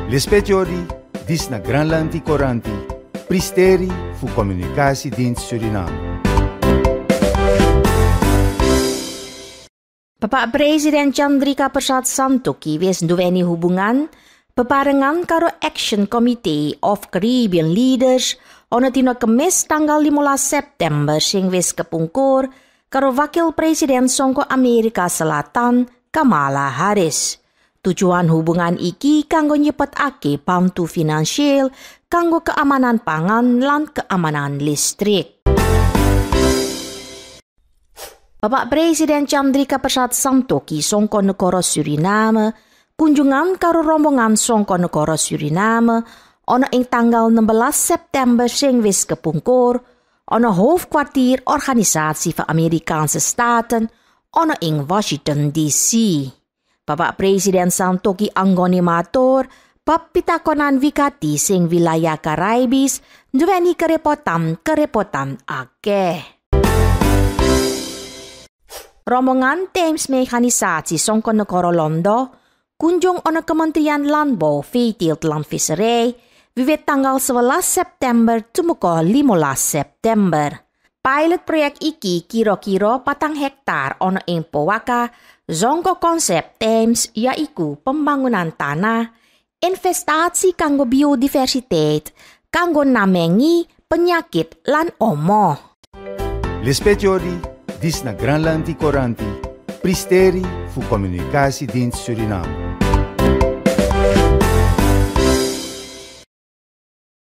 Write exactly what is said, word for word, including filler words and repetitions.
L'espetiori dis na Granlandi Coranti, pristeri fu Communicatiedienst Suriname. Bapak Presiden Chandrika Persat Santokhi wis nduweni hubungan bebarengan karo Action Committee of Caribbean Leaders ana dina Kemis tanggal limolas September sing wis kepungkur karo Wakil Presiden saka Amerika Selatan Kamala Harris. Tujuan hubungan iki kanggo nyepetake bantu finansial kanggo keamanan pangan lan keamanan listrik. Bapak Presiden Chandrika Persat Santokhi saka negara Suriname kunjungan karo rombongan saka negara Suriname ana ing tanggal enam belas September sing wis kepungkur ana hoofdkwartier Organisasi Verenigde Staten ana ing Washington D C. Bapak Presiden Santokhi anggone matur bab pitakonan wigati sing wilayah Karaibis nduweni kerepotan-kerepotan akeh. Rombongan Thames Mekanisasi saka negara Londo kunjung ana Kementerian Landbou, Veeteelt lan Visserij wiwit tanggal sebelas September tumuka limolas September. Pilot proyek iki kira-kira patang hektar ana ing Powaka saka konsep Thames yaiku pembangunan tanah, investasi kanggo biodiversiteit, kanggo namengi penyakit lan omo. L'espetiori dis na Granlandi Coranti, pristeri fu Communicatiedienst Suriname.